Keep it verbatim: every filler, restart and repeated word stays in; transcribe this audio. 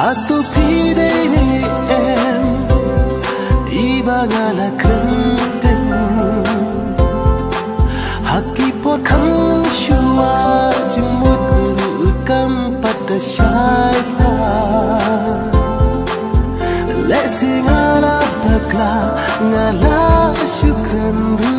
Atu pide em Tiba ngala kenteng Haki pot kham shua Jimut kam pada syaiha Lesi ngala bakla Ngala syukran